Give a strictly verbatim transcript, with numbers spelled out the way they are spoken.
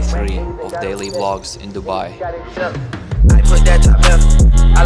three of daily vlogs in Dubai. I put that top left.